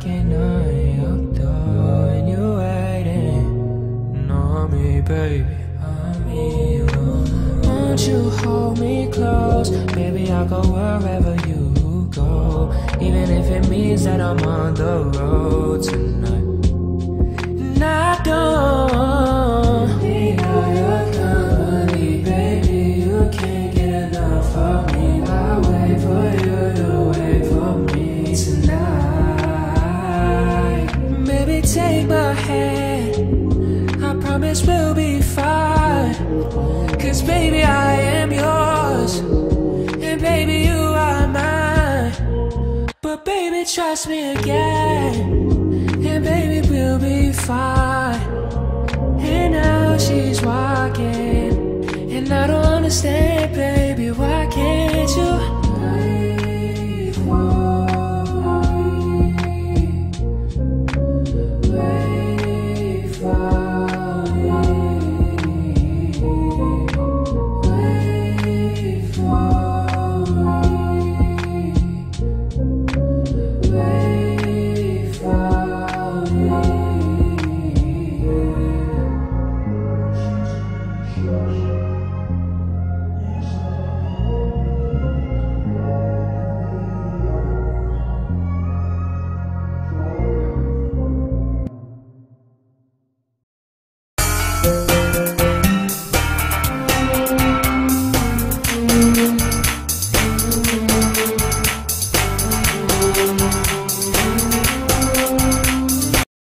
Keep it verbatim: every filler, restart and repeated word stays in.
knocking on your door and you're waiting on me, baby, on me. Won't you hold me close? Baby, I'll go wherever you go, even if it means that I'm on the road tonight. And I don't need all your company, baby, you can't get enough of me. I'll wait for you to wait for me tonight. Baby, take my hand, I promise we'll be fine. Cause baby, I am yours, and baby, you are mine. But baby, trust me again, and baby, we'll be fine. And now she's walking, and I don't understand, baby, why